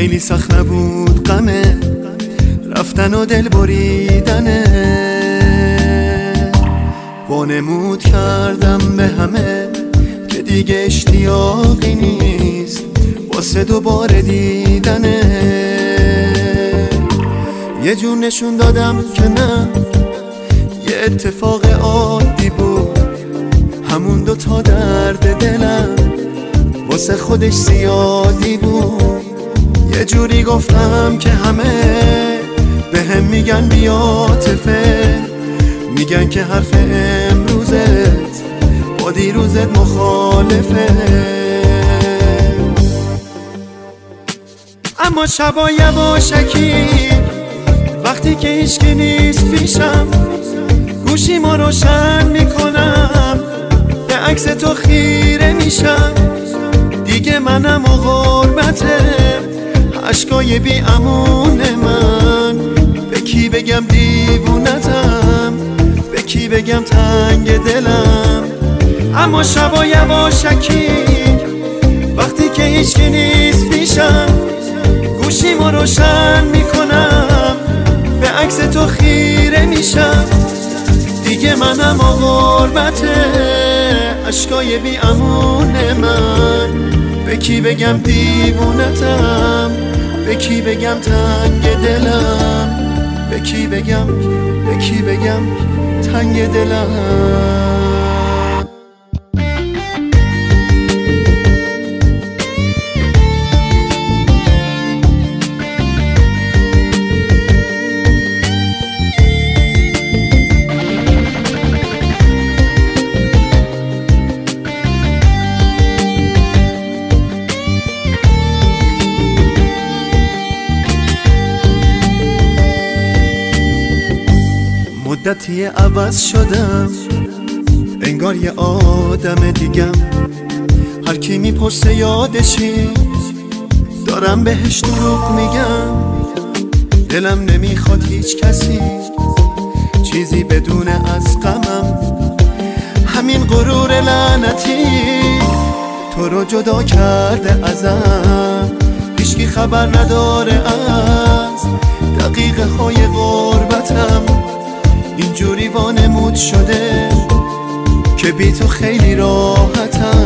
خیلی سخت نبود غمه رفتن و دل بریدنه، وانمود کردم به همه که دیگه اشتیاقی نیست واسه دوباره دیدنه. یه جور نشون دادم که نه، یه اتفاق عادی بود، همون دوتا درد دلم واسه خودش زیادی بود. یه جوری گفتم که همه به هم میگن بی‌عاطفه، میگن که حرف امروزت با دیروزت مخالفه. اما شبا یواشکی وقتی که هیچکی نیست پیشم، گوشیمو روشن میکنم به عکس تو خیره میشم. دیگه منم و غربته، عشقای بی امون من، به کی بگم دیوونتم، به کی بگم تنگ دلم. اما شبا یواشکی وقتی که هیچکی نیست پیشم، گوشیمو روشن میکنم به عکس تو خیره میشم. دیگه منم و غربته، عشقای بی امون من، به کی بگم دیوونتم، به کی بگم تنگ دلم، به کی بگم تنگ دلم. مدتی عوض شدم، انگار یه آدم دیگم. هر کی میپرسه یادشی، دارم بهش دروغ میگم. دلم نمیخواد هیچ کسی چیزی بدونه از غمم. همین غرور لعنتی تو رو جدا کرده ازم. هیچکی خبر نداره از دقیقه های غربتم. اینجوری وانمود شده که بی تو خیلی راحتم.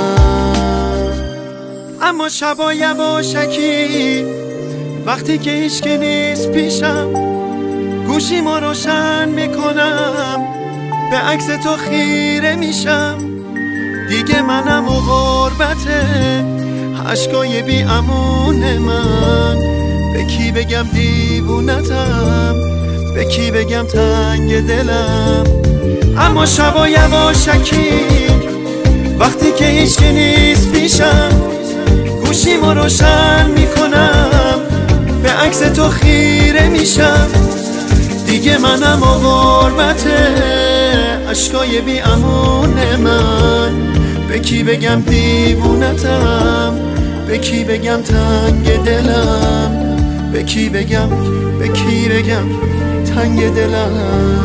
اما شبا یواشکی وقتی که هیچکی نیست پیشم، گوشیمو روشن میکنم به عکس تو خیره میشم. دیگه منم و غربته، عشقای بی امون من، به کی بگم دیوونتم، به کی بگم تنگ دلم. اما شبا یواشکی وقتی که هیچکی نیست پیشم، گوشیمو روشن میکنم به عکس تو خیره میشم. دیگه منم و غربته، عشقای بی امون من، به کی بگم دیوونتم، به کی بگم تنگ دلم، به کی بگم تنگ دلم.